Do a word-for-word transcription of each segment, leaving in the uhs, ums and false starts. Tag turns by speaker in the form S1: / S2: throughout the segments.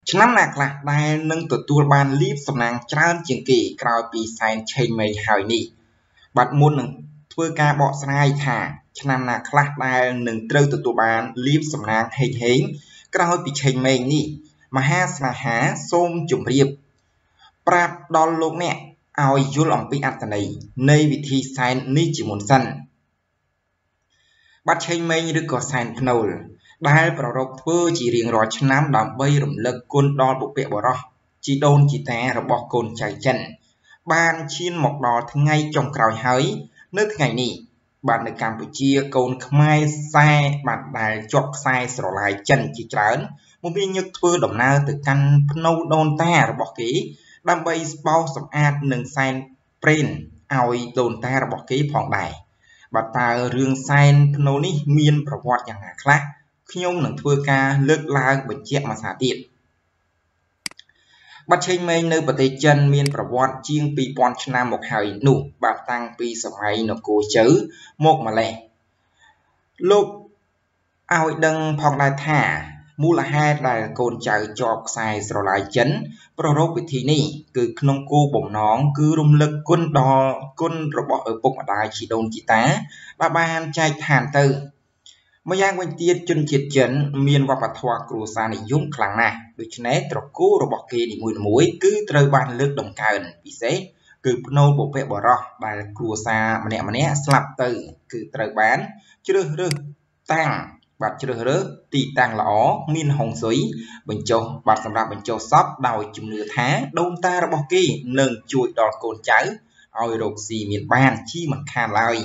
S1: ឆ្នាំណាខ្លះដែលនឹងទទួលបានលាភសំណាងច្រើនជាងគេក្រោយពីសែនឆេងមេងហើយនេះបាទមុននឹងធ្វើការបកស្រាយថាឆ្នាំណាខ្លះដែលនឹងត្រូវទទួលបានលាភសំណាងហេងហេងក្រោយពីឆេងមេងនេះមហាស្នេហាសូមជម្រាបប្រាប់ដល់លោកអ្នកឲ្យយល់អំពីអត្ថន័យនៃវិធីសែននេះជាមុនសិនបាទឆេងមេងឬក៏សែនភ្នូលដែលប្ររពធ្វើជារៀងរាល់ឆ្នាំដើម្បីរំលឹកគុណដល់បុព្វបុរសជីដូនជីតារបស់កូនចៅចិនបានឈានមកដល់ថ្ងៃចុងក្រោយហើយនៅថ្ងៃនេះបាទនៅកម្ពុជាកូនខ្មែរខ្សែបាទដែលជាប់ខ្សែស្រឡាយចិនជាច្រើនមកមានញឹកធ្វើដំណើរទៅកាន់ភ្នូដូនតារបស់គេដើម្បីស្បោសសម្អាតនឹងសែនព្រេនឲ្យដូនតារបស់គេផងដែរបាទតើរឿងសែនភ្នូនេះមានប្រវត្តិយ៉ាងណាខ្លះខ្ញុំនឹងធ្វើការលើកឡើងបញ្ជាក់មួយសារទៀតបាទឆេងមេងនៅប្រទេសចិនមានប្រវត្តិជាងពីរពាន់ឆ្នាំមកហើយនោះបាទតាំងពីសម័យនគរជៅមកម្លេះលោកឲ្យដឹងផងដែរថាមូលហេតុដែលកូនចៅជាប់ខ្សែស្រឡាយចិនប្ររពវិធីនេះគឺក្នុងគោលបំណងគឺរំលឹកគុណដល់គុណរបស់ឪពុកម្ដាយជីដូនជីតាដែលបានចែកឋានទៅម្យ៉ាងវិញទៀតជនជាតិចិនមានវប្បធម៌គ្រួសារនិយមខ្លាំងណាស់ដូច្នេះត្រកូលរបស់គេនីមួយៗគឺត្រូវបានលើកដំកើងពិសេសគឺភ្នូលបុព្វបុរសដែលគ្រួសារម្នាក់ម្នាក់ស្លាប់ទៅគឺត្រូវបានជ្រើសរើសតាំងបាទជ្រើសរើសទីតាំងល្អមានហុងស៊ុយបញ្ចុះបាទសម្រាប់បញ្ចុះសពដោយជំនឿថាដូនតារបស់គេនឹងជួយដល់កូនចៅឲ្យរកស៊ីមានបានជាមិនខានឡើយ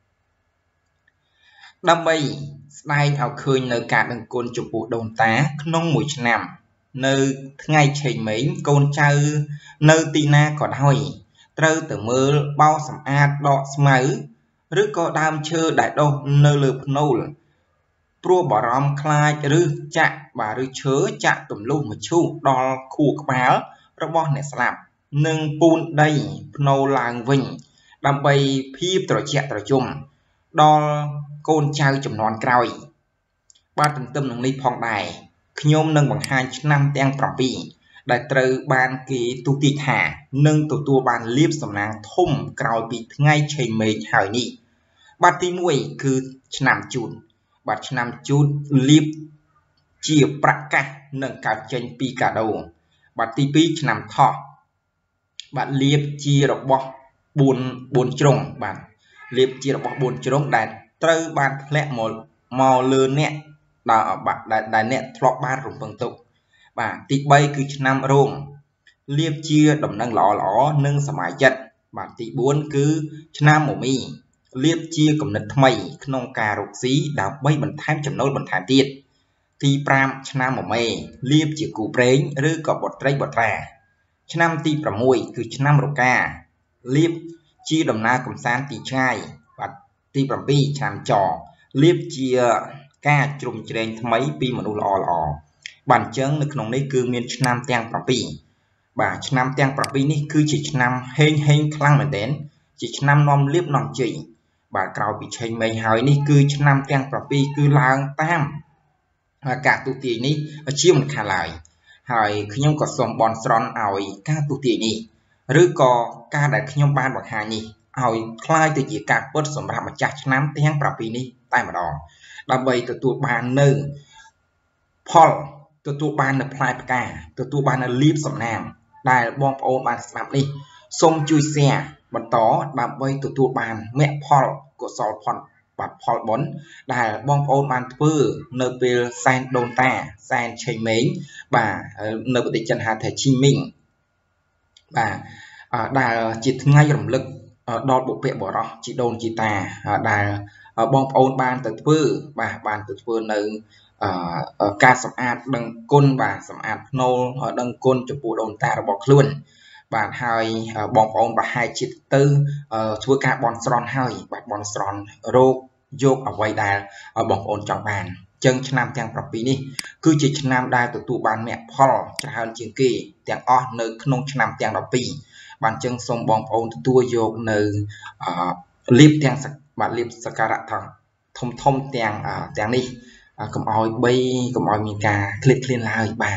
S1: ដើម្បីស្ដែងឲ្យឃើញនៅការដឹងគុណចំពោះដូនតាក្នុងមួយឆ្នាំនៅថ្ងៃឆេងមេងកូនចៅនៅទីណាក៏ដោយត្រូវទៅមើលបោសសម្អាតដកស្មៅឬក៏ដើមឈើដែលដុះនៅលើភ្នូលព្រោះបារម្ភខ្លាចឬចាក់បាទឬឈើចាក់ទម្លុះមឈូសដល់ខួរក្បាលរបស់អ្នកស្លាប់និងពូនដីភ្នូលឡើងវិញដើម្បីភាពត្រជាក់ត្រជុំដល់កូនចៅចំនួនក្រោយបាទទន្ទឹមនឹងនេះផងដែរខ្ញុំនឹងបង្ហាញឆ្នាំទាំងប្រាំពីរដែលត្រូវបានគេទូទាយថានឹងទទួលបានលាភសំណាងធំក្រោយពីថ្ងៃឆេងមេងហើយនេះបាទទីមួយគឺឆ្នាំជូតបាទឆ្នាំជូតលាភជាប្រកាសនឹងកើតចេញពីកាដូបាទទីពីរឆ្នាំថោះបាទលាភជារបស់បួនបួនជ្រុងបាទលាភជារបស់បួនជ្រុងដែលត្រូវបានធ្លាក់មកមកលើអ្នកដែលដែលអ្នកធ្លាប់បានរំពឹងទុកបាទទីបីគឺឆ្នាំរោងលាភជាដំណឹងល្អល្អនិងសមាជិកបាទទីបួនគឺឆ្នាំមមីលាភជាគំនិតថ្មីក្នុងការរកស៊ីដើម្បីបន្ថែមចំណូលបន្ថែមទៀតទីប្រាំឆ្នាំមមេលាភជាគូព្រេងឬក៏បុត្រីបុត្រាឆ្នាំទីប្រាំមួយគឺឆ្នាំរកាលាភជាដំណើរកំសាន្តទីឆ្ងាយបាទទីប្រាំពីរឆ្នាំចលាភជាការជ្រុំជ្រែងថ្មីពីមនុស្សល្អល្អបាទអញ្ចឹងនៅក្នុងនេះគឺមានឆ្នាំទាំងប្រាំពីរបាទឆ្នាំទាំងប្រាំពីរនេះគឺជាឆ្នាំហេងហេងខ្លាំងមែនទែនជាឆ្នាំនាំលាភនាំជ័យបាទក្រោយពីឆេងមេងហើយនេះគឺឆ្នាំទាំងប្រាំពីរគឺឡើងតាមការទូទាយនេះជាមិនខានឡើយហើយខ្ញុំក៏សូមបន់ស្រន់ឲ្យការទូទាយនេះឬក៏ការដែលខ្ញុំបានបង្ហាញនេះឲ្យคล้ายទៅជាការពិតសម្រាប់ម្ចាស់ឆ្នាំទាំងប្រាំពីរនេះតែម្ដងដើម្បីទទួលបាននៅផលទទួលបាននៅផ្លែផ្កាទទួលបាននៅលាភសំណាងដែលបងប្អូនបានស្ដាប់នេះសូមជួយ share បន្តដើម្បីទទួលបានមគ្គផលកុសលផលបាទផលបុណ្យដែលបងប្អូនបានធ្វើនៅពេលសែនដូនតាសែនឆេងមេងបាទនៅប្រទេសចិនហៅថាឈីមីងបាទដែលជាថ្ងៃរំលឹកដល់បុព្វបុរសជីដូនជីតាដែលបងប្អូនបានទៅធ្វើបាទបានទៅធ្វើនៅការសម្អាតដឹងគុណបាទសម្អាតភ្នូលដឹងគុណចំពោះដូនតារបស់ខ្លួនបាទហើយបងប្អូនប្រហែលជាទៅធ្វើការបន់ស្រន់ហើយបាទបន់ស្រន់រោគយកអ្វីដែលបងប្អូនចង់បានចឹងឆ្នាំទាំងប្រាំពីរនេះគឺជាឆ្នាំដែលទទួលបានមគ្គផលច្រើនជាងគេទាំងអស់នៅក្នុងឆ្នាំទាំងដប់ពីរបានចឹងសូមបងប្អូនទទួលយកនៅលាភទាំងបាទលាភសក្ការៈធំធំទាំងទាំងនេះកុំឲ្យបីកុំឲ្យមានការឃ្លាតឃ្លានឡើយបាទ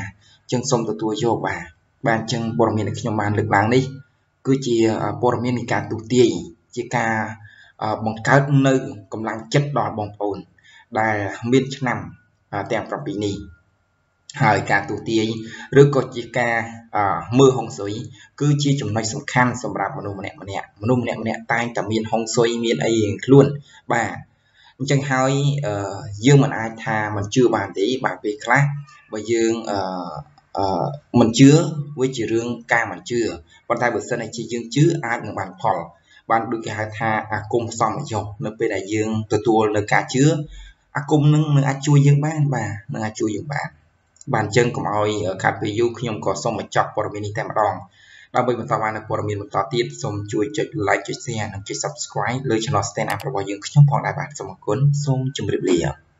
S1: ចឹងសូមទទួលយកបាទបានចឹងព័ត៌មានដែលខ្ញុំបានលើកឡើងនេះគឺជាព័ត៌មាននៃការទូទាយជាការបង្កើតនៅកម្លាំងចិត្តដល់បងប្អូនដែលមានឆ្នាំទាំងប្រាំពីរនេះហើយការទូទាយឬក៏ជាការមើលហុងស៊ុយគឺជាចំណុចសំខាន់សម្រាប់មនុស្សម្នាក់ម្នាក់មនុស្សម្នាក់ម្នាក់តែងតែមានហុងស៊ុយមានអីខ្លួនបាទអញ្ចឹងហើយយើងមិនអាចថាមិនជឿបានទេបាទពេលខ្លះបើយើងអឺអឺមិនជឿវាជារឿងការមិនជឿប៉ុន្តែបើសិនជាយើងជឿអាចនឹងបានផលបានដូចគេហៅថាអាគមសមយុគនៅពេលដែលយើងទទួលនៅការជឿអាគមនឹងនឹងអាចជួយយើងបានបាទនឹងអាចជួយយើងបានបានចឹងកុំឲ្យខាត់ពេលយូរខ្ញុំក៏សូមបញ្ចប់ព័ត៌មាននេះតែម្ដងដើម្បីបន្តបាននូវព័ត៌មានបន្តទៀតសូមជួយចុច like ចុច share និងចុច subscribe លើ channel Stand Up របស់យើងខ្ញុំផងដែរបាទសូមអរគុណសូមជម្រាបលា